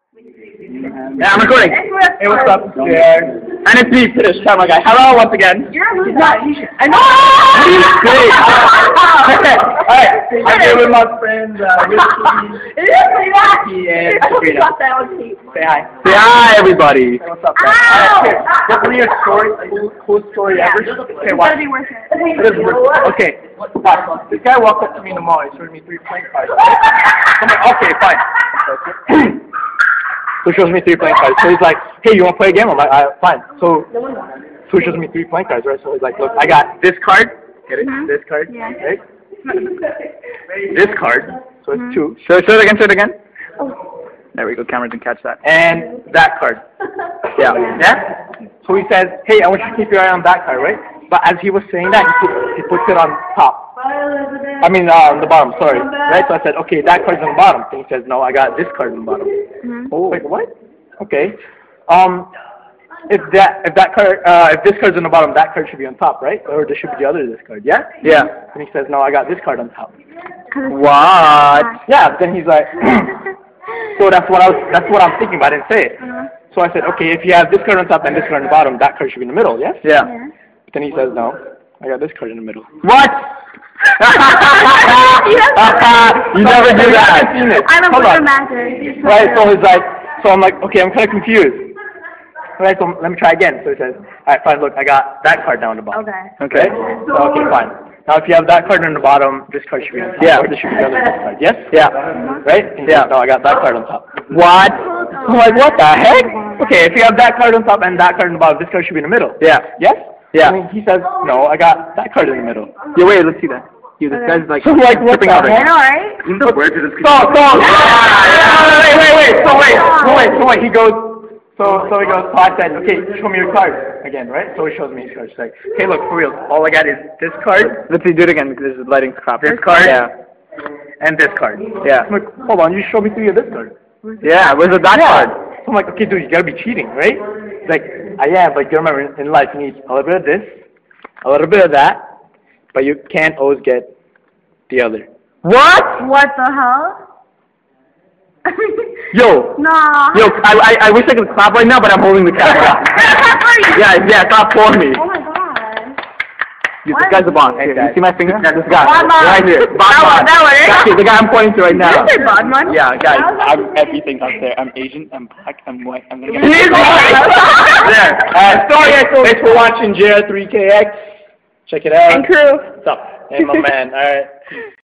Yeah, I'm recording. Hey, what's up? Yeah. And it's me, Pritish, camera guy. Hello, once again. You're a loser. I know. Great. Alright, I'm here with my friends, It is pretty bad. and I hope you Sabrina. got that on tape. Say hi. Say hi, everybody. Hey, what's up, guys? Alright, here. What's the your story? Coolest story ever? Okay, It's watch. gotta be worth it. It is worth it. Okay, watch. This guy walked up to me in the mall. He showed me 3 playing cards. I'm like, okay, fine. So he shows me 3 playing cards. So he's like, hey, you want to play a game? I'm like, fine. So he shows me 3 playing cards, right? So he's like, look, I got this card. Get it? This card. Yeah. Right? This card. So it's 2. Show it again, show it again. There we go. Camera didn't catch that. And that card. Yeah. Yeah? So he says, hey, I want you to keep your eye on that card, right? But as he was saying that, he puts it on top. I mean, on the bottom, sorry. Right? So I said, okay, that card's on the bottom. And he says, no, I got this card on the bottom. Oh, wait, what? Okay. If this card's on the bottom, that card should be on top, right? Or this should be the other this card, yeah? Yeah. And he says, no, I got this card on top. What? Yeah, then he's like, so that's what I'm thinking, but I didn't say it. So I said, okay, if you have this card on top and this card on the bottom, that card should be in the middle, yes? Yeah. But then he says, no, I got this card in the middle. What? You never do that. I haven't seen it. I don't Hold on. magic. Right, so he's like, so I'm like, okay, I'm kind of confused. Right, so let me try again. So he says, alright, fine, look, I got that card down the bottom. Okay? So, okay, fine. Now if you have that card on the bottom, this card should be on top. Yeah. Or this should be the other card. Yes? Yeah. Right? And yeah. No, I got that card on top. What? I'm like, what the heck? Okay, if you have that card on top and that card on the bottom, this card should be in the middle. Yeah. Yes? Yeah. And he says, no, I got that card in the middle. Yeah, wait, let's see that. Yeah, this guy's like, tripping out right now. I know, right? Where did this go? Wait. He goes, so he goes, so I said, okay, show me your card again, right? So he shows me his card. He's like, okay, look, for real, all I got is this card. Let's see, do it again, because this is lighting crap. This card. Yeah. And this card. Yeah. I'm like, hold on, you show me 3 of this card. Yeah, where's the that card? So I'm like, okay, dude, you gotta be cheating, right? He's like, yeah, but you remember, in life, you need a little bit of this, a little bit of that, but you can't always get the other. What? What the hell? Yo. Nah. Yo, I wish I could clap right now, but I'm holding the camera. yeah, clap for me. Oh my god. Dude, this guy's the boss. Hey, you see my finger? Yeah, this guy. Bodman. Right here. Bodman. That one. The guy I'm pointing to right now. Did you say Bodman? Yeah, guys. I'm everything out there. I'm Asian, I'm black, I'm white, I'm gonna get He's white! There. Thanks for watching JR3KX. Check it out. And crew. What's up? Hey, my man. Alright.